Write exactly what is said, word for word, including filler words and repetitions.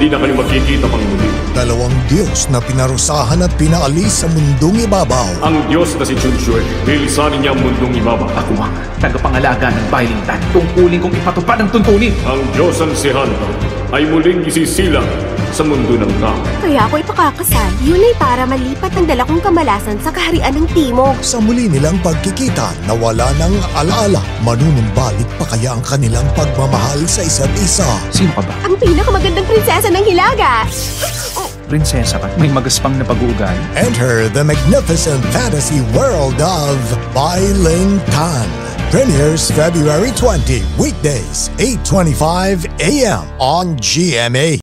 hindi na kayo magkikita pang muli. Dalawang Diyos na pinarusahan at pinaalis sa mundong ibabaw. Ang Diyos na si Chun Yao, nilisanin niya ang mundong ibabaw. Ako ang tagapangalaga ng Bai Ling Tan. Tungkulin kong ipatupad ang tuntunin. Ang Diyosan si Han ay muling isisilang sa mundo ng tao. Kaya ako ipakakasal. Yun ay para malipat ang dala kong kamalasan sa kaharian ng Timog. Sa muli nilang pagkikita na wala ng alaala, manunumbalik pa kaya ang kanilang pagmamahal sa isa't isa. Sino ka ba? Ang pinakamagandang prinsesa ng Hilaga. Prinsesa ka? May magaspang na pag-uugali? Enter the magnificent fantasy world of Bai Ling Tan. Premieres February twentieth, weekdays, eight twenty-five a m on G M A.